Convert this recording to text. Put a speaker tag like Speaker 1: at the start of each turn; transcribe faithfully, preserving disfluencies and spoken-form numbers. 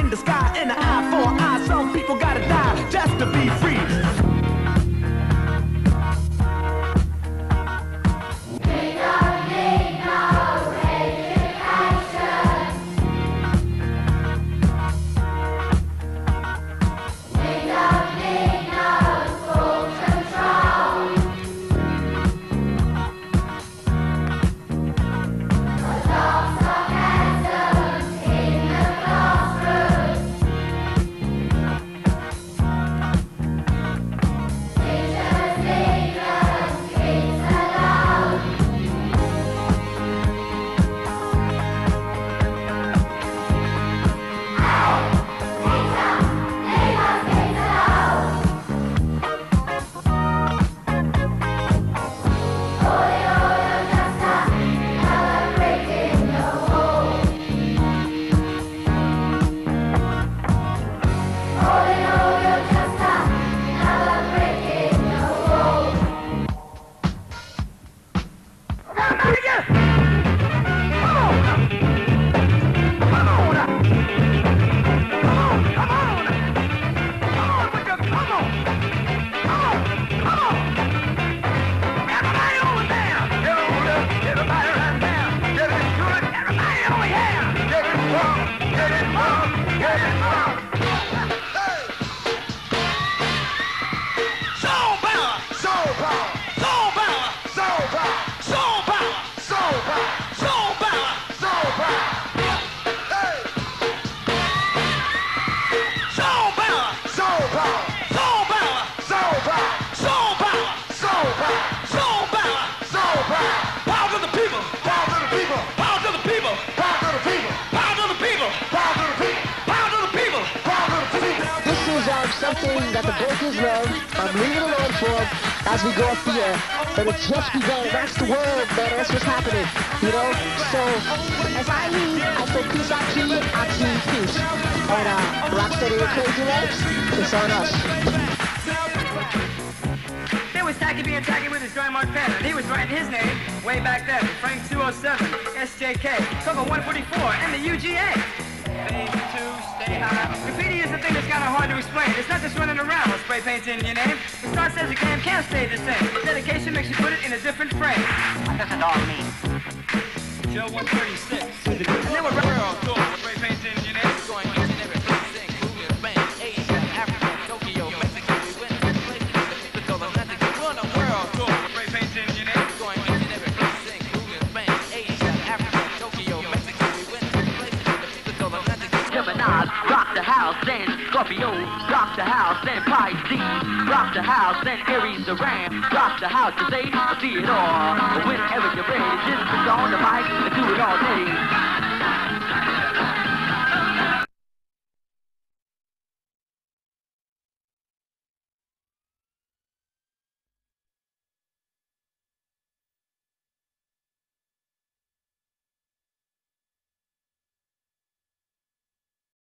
Speaker 1: in the sky, and an eye for an eye. Some people gotta die just to be free.
Speaker 2: Something that the Breakers love. I'm leaving it alone for them as we go off the air. But it's just begun. That's the world, man. That's what's happening. You know? So, as I leave, I say peace out to you. I to you peace. And uh, Rocksteady and Crazy Legs, it's on us.
Speaker 3: There was Tacky being Tacky with his joint Mark Penn, and he was writing his name way back then. Frank two oh seven, S J K, Coco one forty-four, and the U G A. Thing to stay high. Graffiti is the thing that's kind of hard to explain. It's not just running around with spray painting in your name. The starts as a game can't stay the same. Dedication makes you put it in a different frame.
Speaker 4: What does it all mean?
Speaker 3: Joe one thirty-six. And then we're world tour with spray painting in your name.
Speaker 4: Going each and every place, including Spain, Asia, Africa, Tokyo, Mexico. We went to places that people told us nothing. We're on a world tour with spray painting in your name. Going each and every place, including Spain, Asia, Africa, Tokyo, Mexico. We went to places that people told us nothing.
Speaker 5: Gemini, rock the house, then Scorpio, rock the house, then Pisces, rock the house, then Aries the Ram, rock the house to say, I see it all. Whenever you're ready, just put on the mic and do it all day.